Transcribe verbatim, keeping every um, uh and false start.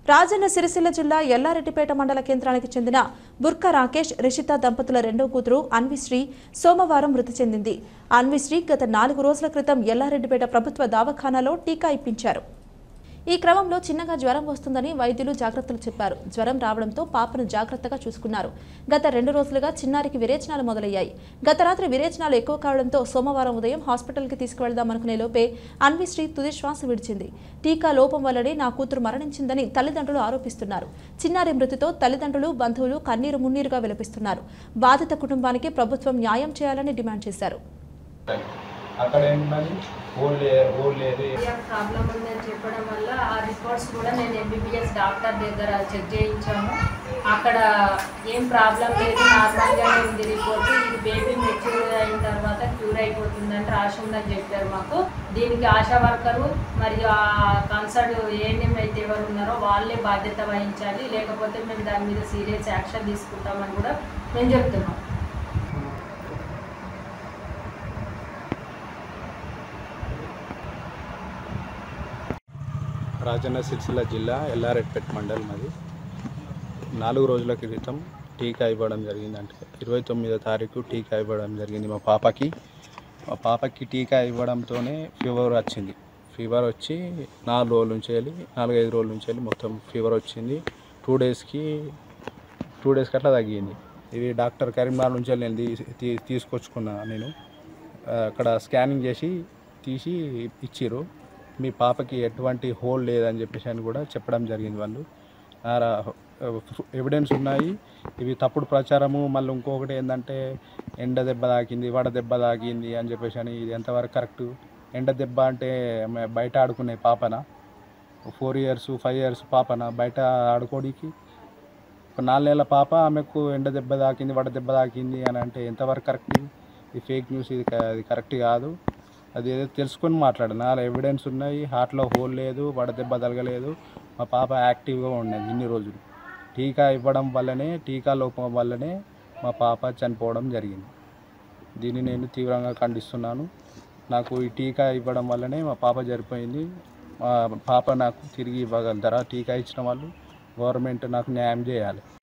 రాజన్న సిరిసిల్ల జిల్లా ఎల్లారెడ్డిపేట మండల కేంద్రానికి చెందిన బుర్కా రాకేష్ రిషిత దంపతుల రెండో కూతురు అన్విశ్రీ సోమవారం మృతి చెందింది. అన్విశ్రీ గత నాలుగు రోజుల క్రితం ఎల్లారెడ్డిపేట ప్రభుత్వ దవాఖానాలో టీకా ఇప్పించారు. ఈ క్రమంలో చిన్నగా జ్వరం వస్తుందని వైద్యులు జాగ్రత్తలు చెప్పారు. జ్వరం రావడంతో పాపను జాగ్రత్తగా చూసుకున్నారు. గత రెండు రోజులుగా చిన్నారికి విరేచనాలు మొదలయ్యాయి. గత రాత్రి విరేచనాలు ఎక్కువ కావడంతో సోమవారం ఉదయం హాస్పిటల్కి తీసుకువెళ్దామనుకునే లోపే అన్విశ్రీ తుది శ్వాస విడిచింది. టీకా లోపం వల్లనే నా కూతురు మరణించిందని తల్లిదండ్రులు ఆరోపిస్తున్నారు. చిన్నారి మృతితో తల్లిదండ్రులు, బంధువులు కన్నీరు మున్నీరుగా విలపిస్తున్నారు. బాధిత కుటుంబానికి ప్రభుత్వం న్యాయం చేయాలని డిమాండ్ చేశారు. అక్కడ ఏంటంటే ఓల్డ్ ఓల్డ్ ప్రాబ్లం ఉందని చెప్పడం వల్ల ఆ రిపోర్ట్స్ కూడా నేను ఎంబీబీఎస్ డాక్టర్ దగ్గర చెక్ చేయించాము. అక్కడ ఏం ప్రాబ్లం లేదు, నార్మల్గానే ఉంది రిపోర్ట్. ఇది బేబీ మెచ్యూర్ అయిన తర్వాత క్యూర్ అయిపోతుందని రాసి ఉందని చెప్పారు మాకు. దీనికి ఆశా వర్కరు మరియు ఆ కన్సర్న్ ఏఎన్ఎం అయితే ఎవరు ఉన్నారో వాళ్ళే బాధ్యత వహించాలి, లేకపోతే మేము దాని మీద సీరియస్ యాక్షన్ తీసుకుంటామని కూడా మేము చెప్తున్నాం. రాజన్న సిరిసిల్ల జిల్లా ఎల్లారెడ్డిపేట మండలం. అది నాలుగు రోజుల క్రితం టీకా ఇవ్వడం జరిగింది. అంటే ఇరవై తొమ్మిదో తారీఖు టీకా ఇవ్వడం జరిగింది మా పాపకి. మా పాపకి టీకా ఇవ్వడంతోనే ఫీవర్ వచ్చింది. ఫీవర్ వచ్చి నాలుగు రోజుల నుంచి వెళ్ళి నాలుగైదు రోజుల నుంచి వెళ్ళి మొత్తం ఫీవర్ వచ్చింది. టూ డేస్కి టూ డేస్కి అట్లా తగ్గింది. ఇది డాక్టర్ కరీంనగర్ నుంచి నేను తీ తీసుకొచ్చుకున్నా నేను. అక్కడ స్కానింగ్ చేసి తీసి ఇచ్చిర్రు. మీ పాపకి ఎటువంటి హోల్ లేదని చెప్పేసి అని కూడా చెప్పడం జరిగింది. వాళ్ళు ఎవిడెన్స్ ఉన్నాయి. ఇవి తప్పుడు ప్రచారము. మళ్ళీ ఇంకొకటి ఏంటంటే ఎండ దెబ్బ తాకింది, వడ దెబ్బ తాకింది అని చెప్పేసి అని. ఇది ఎంతవరకు కరెక్ట్? ఎండ దెబ్బ అంటే బయట ఆడుకునే పాపన, ఫోర్ ఇయర్స్ ఫైవ్ ఇయర్స్ పాపన బయట ఆడుకోవడానికి? ఒక నాలుగు నెలల పాప ఆమెకు ఎండ దెబ్బ తాకింది, వడ దెబ్బ తాకింది అని అంటే ఎంతవరకు కరెక్ట్? ఇది ఫేక్ న్యూస్. ఇది అది కరెక్ట్ కాదు. అది ఏదో తెలుసుకొని మాట్లాడు. నాలుగు ఎవిడెన్స్ ఉన్నాయి. హార్ట్లో హోల్ లేదు, వడదెబ్బ తగలేదు. మా పాప యాక్టివ్గా ఉండేది ఇన్ని రోజులు. టీకా ఇవ్వడం వల్లనే, టీకా లోపం వల్లనే మా పాప చనిపోవడం జరిగింది. దీన్ని నేను తీవ్రంగా ఖండిస్తున్నాను. నాకు ఈ టీకా ఇవ్వడం వల్లనే మా పాప చనిపోయింది. మా పాప నాకు తిరిగి ఇవ్వగలుగుతారా? టీకా ఇచ్చిన వాళ్ళు గవర్నమెంట్ నాకు న్యాయం చేయాలి.